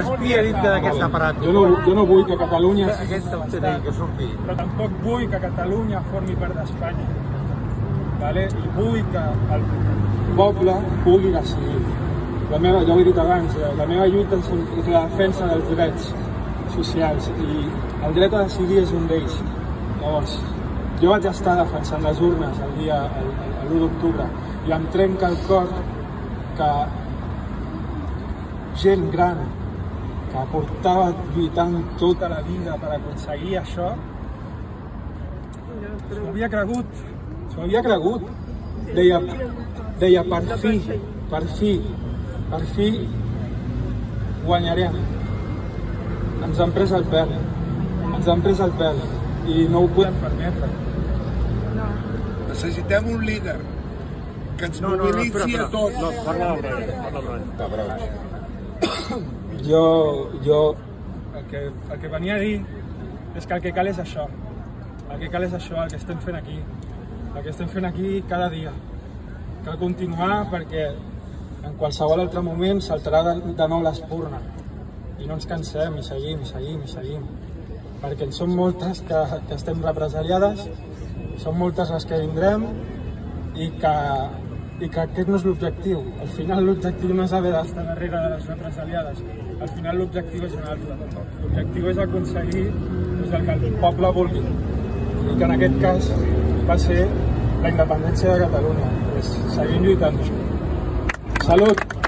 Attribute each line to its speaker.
Speaker 1: respira dintre d'aquest aparat.
Speaker 2: Jo no vull que Catalunya...
Speaker 3: Però tampoc vull que Catalunya formi part d'Espanya. I vull que el
Speaker 2: poble pugui decidir. Ja ho he dit abans, la meva lluita és la defensa dels drets socials i el dret a decidir és un d'ells. Llavors, jo vaig estar defensant les urnes l'1 d'octubre i em trenca el cor que gent gran que portava lluitant tota la vida per aconseguir això s'ho havia cregut. Deia per fi guanyarem. Ens han pres el pèl i no ho podem permetre.
Speaker 4: Necessitem un líder que ens mobilitzi a tots.
Speaker 1: No, parla del Bronx.
Speaker 2: Jo el que venia a dir és que el que cal és això. El que cal és això, el que estem fent aquí. El que estem fent aquí cada dia. Cal continuar perquè en qualsevol altre moment saltarà de nou l'espurna. I no ens cansem i seguim. Perquè en són moltes que estem represaliades, són moltes les que vindrem i que aquest no és l'objectiu. Al final l'objectiu no és haver d'estar darrere de les represaliades. Al final l'objectiu és un altre. L'objectiu és aconseguir el que el poble vulgui. I que en aquest cas va ser la independència de Catalunya. Seguim lluitant. Salut!